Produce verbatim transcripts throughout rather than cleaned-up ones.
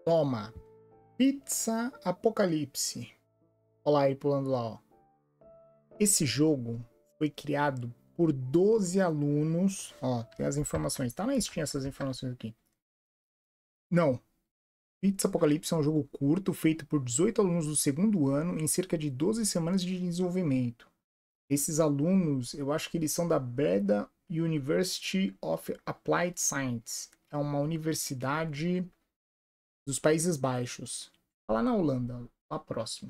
Toma. Pizza Apocalipse. Olha lá ele pulando lá, ó. Esse jogo foi criado por doze alunos. Ó, tem as informações. Tá na Steam essas informações aqui. Não. Pizza Apocalipse é um jogo curto feito por dezoito alunos do segundo ano em cerca de doze semanas de desenvolvimento. Esses alunos, eu acho que eles são da Breda University of Applied Science. É uma universidade dos Países Baixos. Lá na Holanda, lá próximo.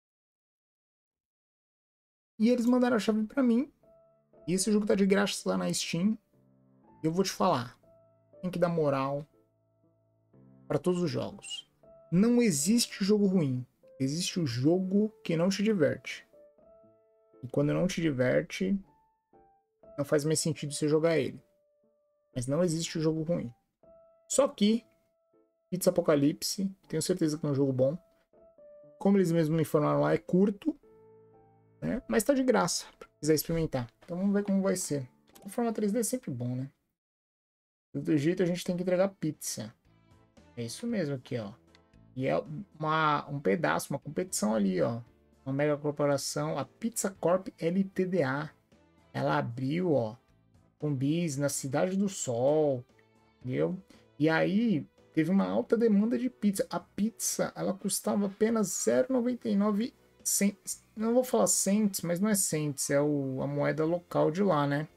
E eles mandaram a chave pra mim. E esse jogo tá de graça lá na Steam. E eu vou te falar. Tem que dar moral para todos os jogos. Não existe jogo ruim. Existe o jogo que não te diverte. E quando não te diverte, não faz mais sentido você jogar ele. Mas não existe o jogo ruim. Só que Pizza Apocalipse, tenho certeza que é um jogo bom. Como eles mesmos me informaram lá, é curto, né? Mas tá de graça, pra quem quiser experimentar. Então vamos ver como vai ser. A forma três D é sempre bom, né? Do jeito a gente tem que entregar pizza. É isso mesmo aqui, ó. E é uma, um pedaço, uma competição ali, ó. Uma mega corporação, a Pizza Corp L T D A. Ela abriu, ó, com bis na Cidade do Sol, entendeu? E aí teve uma alta demanda de pizza. A pizza, ela custava apenas zero vírgula noventa e nove cents. Não vou falar cents, mas não é cents, é o, a moeda local de lá, né?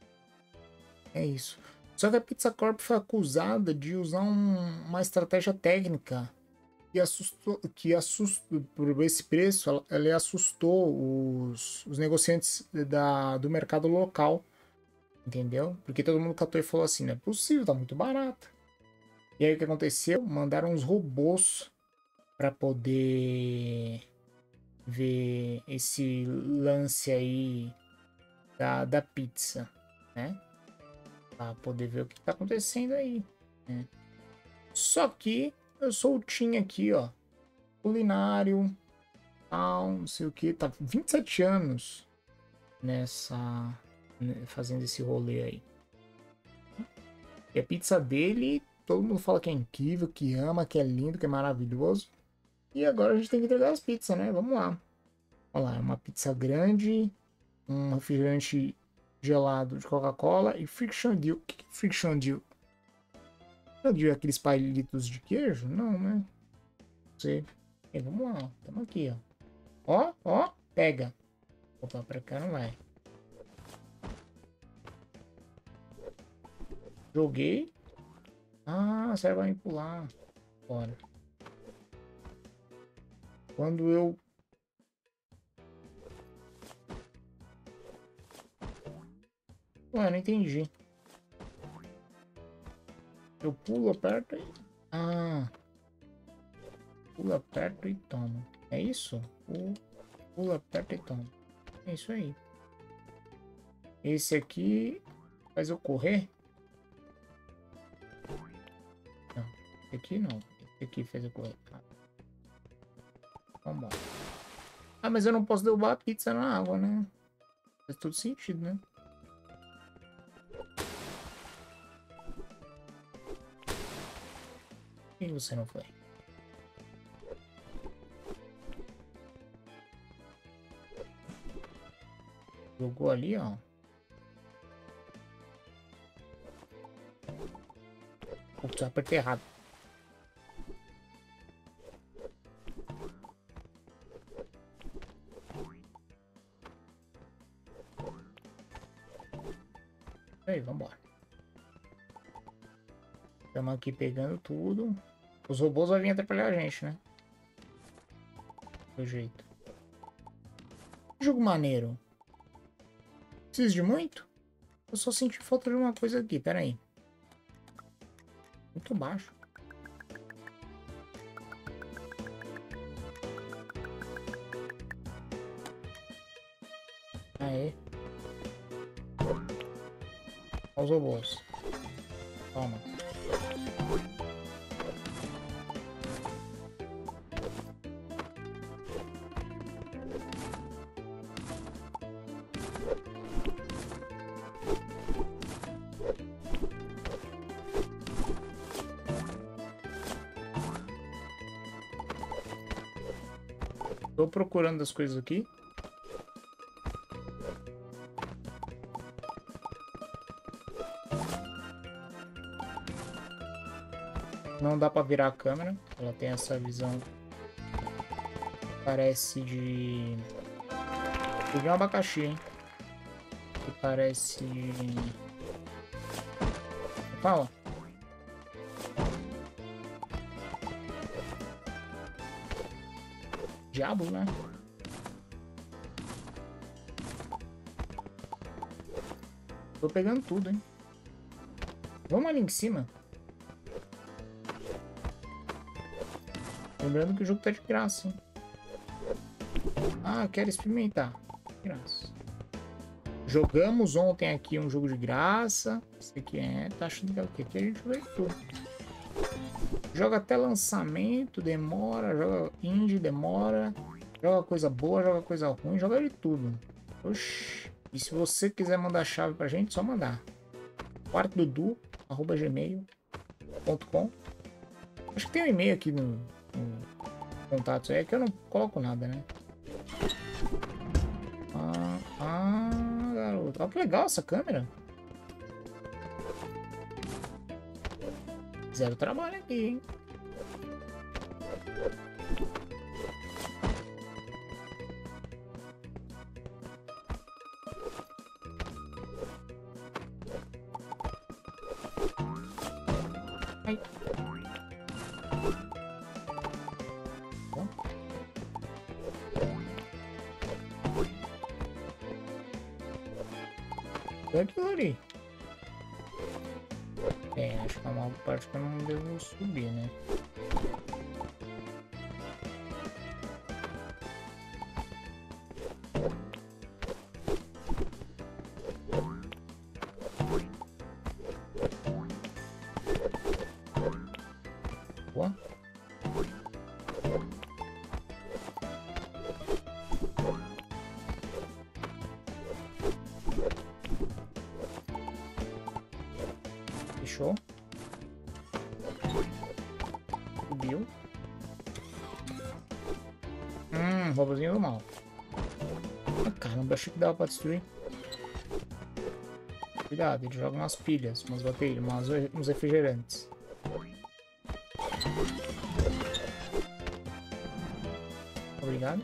É isso. Só que a Pizza Corp foi acusada de usar um, uma estratégia técnica que assustou, que assustou por esse preço, ela, ela assustou os, os negociantes da, do mercado local, entendeu? Porque todo mundo catou e falou assim, não é possível, tá muito barato. E aí o que aconteceu? Mandaram uns robôs para poder ver esse lance aí da, da pizza, né? Para poder ver o que tá acontecendo aí, né? Só que eu sou o Tim aqui, ó. Culinário, tal, não sei o que. Tá vinte e sete anos nessa... fazendo esse rolê aí. E a pizza dele, todo mundo fala que é incrível, que ama, que é lindo, que é maravilhoso. E agora a gente tem que entregar as pizzas, né? Vamos lá. Olha lá, é uma pizza grande, um refrigerante gelado de Coca-Cola e Friction Deal. O que é Friction Deal? Friction Deal é aqueles palitos de queijo? Não, né? Não sei. E vamos lá, ó. Tamo aqui, ó. Ó, ó, pega. Opa, pra cá não vai. Joguei. Ah, você vai me pular. Bora. Quando eu... Ué, não entendi. Eu pulo, aperto e... Ah. Pula, aperto e toma. É isso? Pula, aperta e toma. É isso aí. Esse aqui faz eu correr? Não. Esse aqui não. Esse aqui faz eu correr. Ah. Vambora. Ah, mas eu não posso derrubar a pizza na água, né? Faz todo sentido, né? E você não foi? Jogou ali, ó. Putz, eu apertei errado. Aí, vambora. Estamos aqui pegando tudo. Os robôs vão vir atrapalhar a gente, né? Do jeito. Jogo maneiro. Precisa de muito? Eu só senti falta de uma coisa aqui, pera aí. Muito baixo. Aê. Olha os robôs. Toma. Tô procurando as coisas aqui. Não dá pra virar a câmera. Ela tem essa visão. Parece de... de um abacaxi, hein? Que parece... Fala. Diabo, né? Tô pegando tudo, hein? Vamos ali em cima. Lembrando que o jogo tá de graça, hein? Ah, quero experimentar. De graça. Jogamos ontem aqui um jogo de graça. Esse aqui é... Tá achando que é o quê? Aqui a gente vê tudo. Joga até lançamento, demora. Joga indie, demora. Joga coisa boa, joga coisa ruim. Joga de tudo. Oxi. E se você quiser mandar chave pra gente, só mandar. quarto dudu arroba gmail ponto com. Acho que tem um e-mail aqui no, no contatos aí, que eu não coloco nada, né? Ah, ah, garoto. Olha que legal essa câmera. Zero trabalho aqui, hein? Ai. É aquilo ali. É, acho que é uma parte que eu não devo subir, né? Boa. Fechou. Subiu. Hum, robôzinho do mal. Ah, caramba, achei que dava pra destruir. Cuidado, ele joga umas pilhas, umas baterias, umas, uns refrigerantes. Obrigado.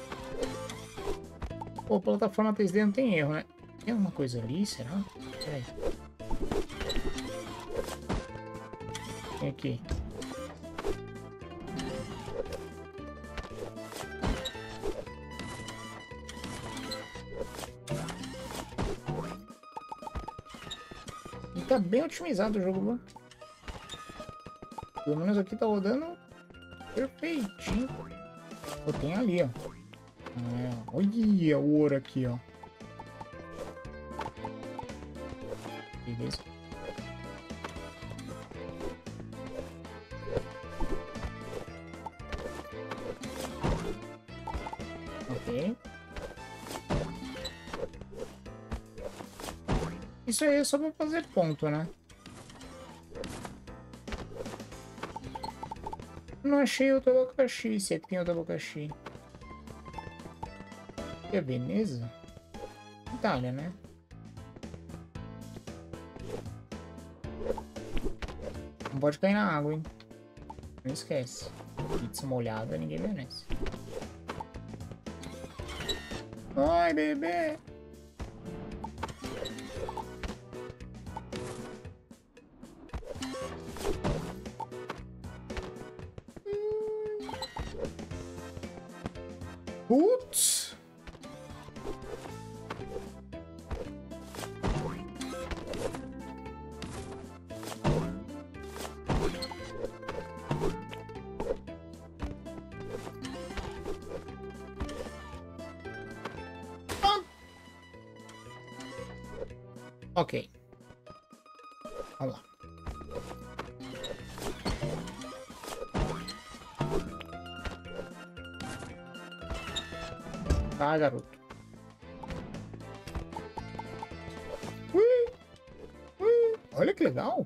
Pô, plataforma três D não tem erro, né? Tem alguma coisa ali, será? Peraí. Tem aqui. E tá bem otimizado o jogo, viu? Pelo menos aqui tá rodando perfeitinho. Pô, tem ali, ó. É, olha o ouro aqui, ó. Beleza. Ok. Isso aí é só pra fazer ponto, né? Não achei outro abacaxi. Se aqui tem outro abacaxi. É Veneza? Itália, né? Não pode cair na água, hein? Não esquece. Pizza molhada ninguém merece. Ai, bebê! Putz! Ah! Ok. Vamos lá. Tá, garoto. Ui, ui, olha que legal.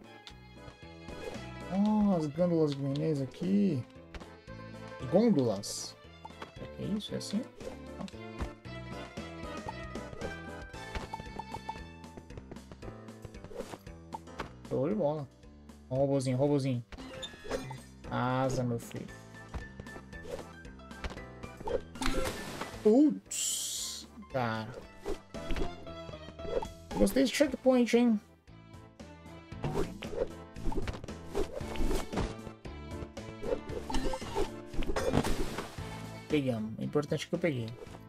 Oh, as gândulas de Veneza aqui. Gôndolas. Que é isso? É assim? Não. Show de bola. Robozinho, robozinho. Asa, meu filho. Putz, cara. Gostei desse checkpoint, hein? Pegamos. O importante é que eu peguei.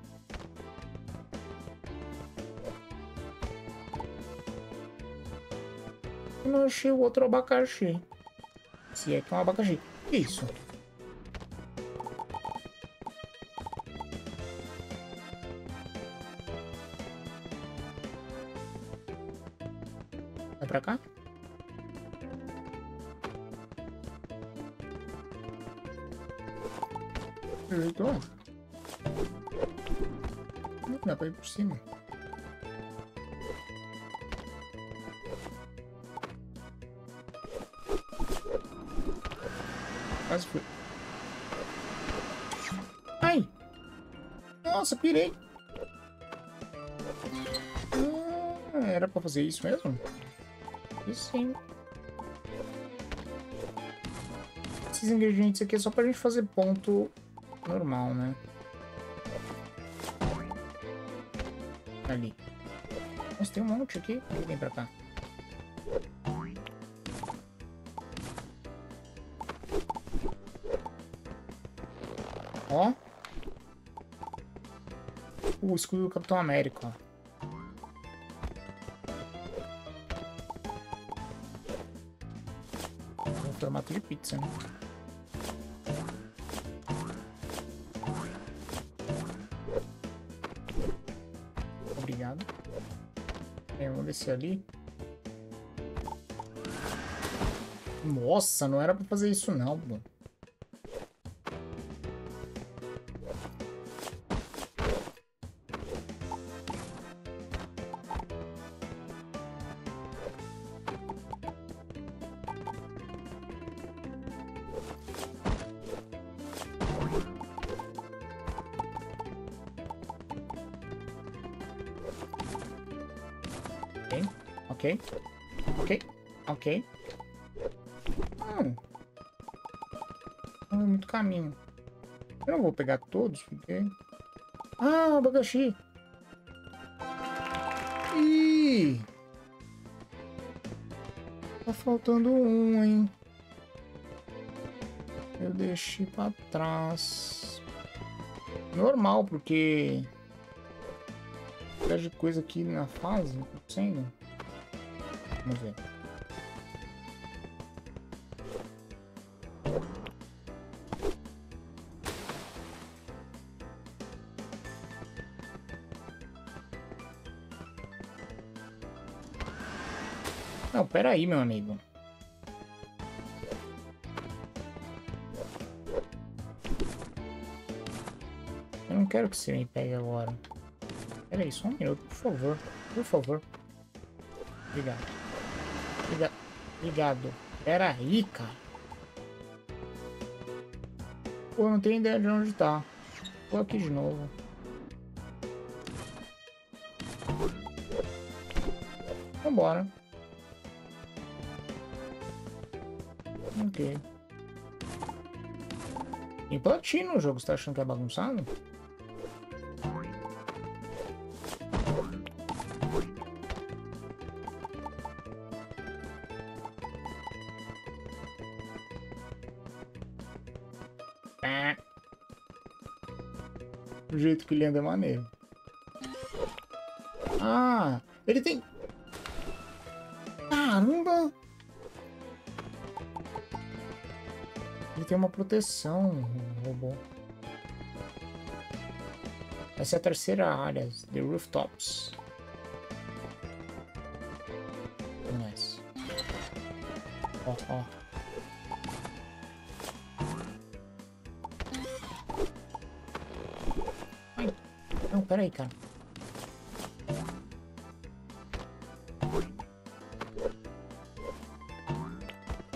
Eu não achei o outro abacaxi. Se é que é um abacaxi. Que isso? Vai pra cá? Ajeitou? Não dá pra ir por cima. Quase fui. Ai! Nossa, pirei! Ah, era pra fazer isso mesmo? Isso sim. Esses ingredientes aqui é só pra gente fazer ponto normal, né? Ali. Nossa, tem um monte aqui. Vem pra cá. Ó. O escudo do Capitão América, ó. Em formato de pizza, né? Obrigado. É, vamos descer ali. Nossa, não era pra fazer isso não, pô. Ok, ok, ok. Hum. Não é muito caminho. Eu não vou pegar todos, porque... Ah, abacaxi! Ih! Tá faltando um, hein? Eu deixei pra trás. Normal, porque... de coisa aqui na fase, acontecendo. Vamos ver. Não, pera aí, meu amigo. Eu não quero que você me pegue agora. Pera aí, só um minuto, por favor. Por favor. Obrigado. Obrigado. Obrigado. Pera aí, cara. Pô, eu não tenho ideia de onde tá. Tô aqui de novo. Vambora. Ok. Tem platina no jogo, você tá achando que é bagunçado? Ah. O jeito que ele anda é maneiro. Ah, ele tem... Caramba! Ele tem uma proteção, o robô. Essa é a terceira área, The Rooftops. Nice. Ó, ó. Ai. Não, pera aí, cara.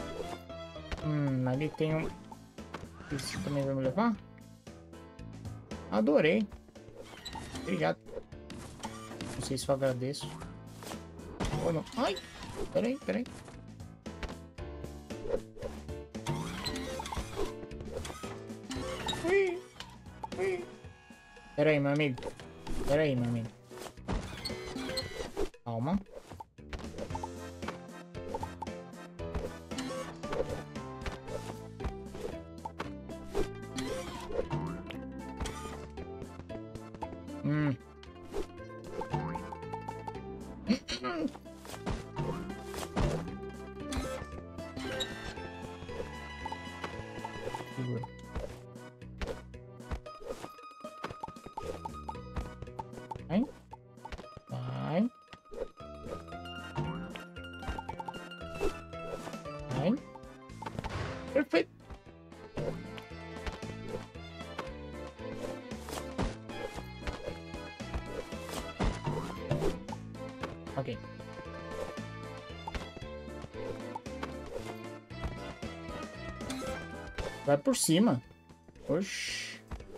Hum, ali tem um... Isso também vai me levar? Adorei. Obrigado. Não sei se eu agradeço. Ou não. Ai! Peraí, peraí. Ui! Ui! Peraí, meu amigo. Peraí, meu amigo. Calma. Hum. Segura. Vai. Vai. Vai. Perfeito. Ok. Vai por cima. Oxi.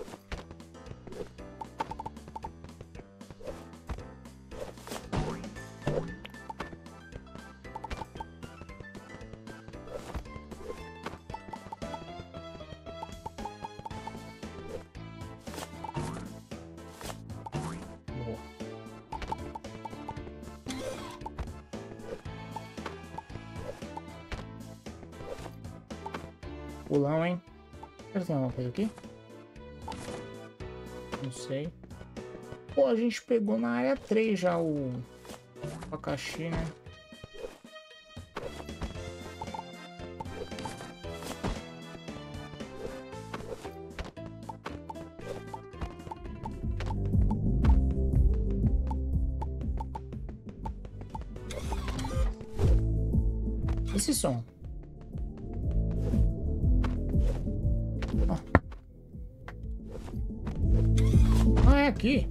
Boa. Pulão, hein? Será que tem alguma coisa aqui? Não sei. Pô, a gente pegou na área três já o abacaxi, né? Esse som. Ah, é aqui.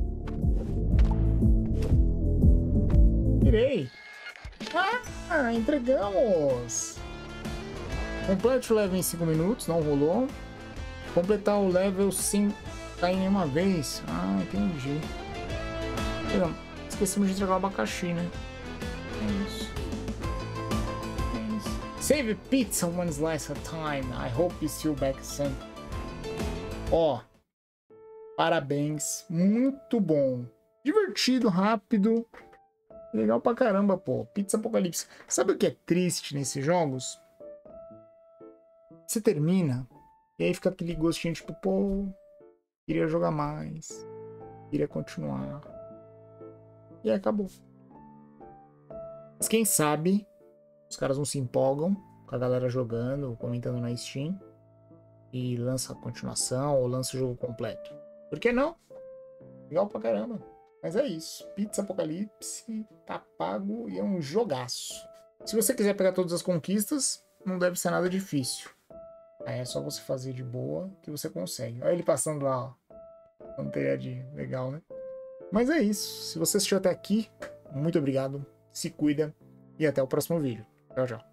Tirei. Ah, entregamos. Complete o level em cinco minutos, não rolou. Completar o level sem cair nenhuma vez. Ah, entendi. Esquecemos de entregar o abacaxi, né? É isso. É isso. Save pizza one slice at a time. I hope you still back soon. Ó. Oh. Parabéns, muito bom, divertido, rápido, legal pra caramba, pô. Pizza Apocalipse. Sabe o que é triste nesses jogos? Você termina e aí fica aquele gostinho tipo, pô, queria jogar mais, queria continuar. E aí acabou. Mas quem sabe os caras não se empolgam com a galera jogando, comentando na Steam e lança a continuação ou lança o jogo completo. Por que não? Legal pra caramba. Mas é isso. Pizza Apocalipse tá pago e é um jogaço. Se você quiser pegar todas as conquistas, não deve ser nada difícil. Aí é só você fazer de boa que você consegue. Olha ele passando lá, ó. Não teria de legal, né? Mas é isso. Se você assistiu até aqui, muito obrigado. Se cuida e até o próximo vídeo. Tchau, tchau.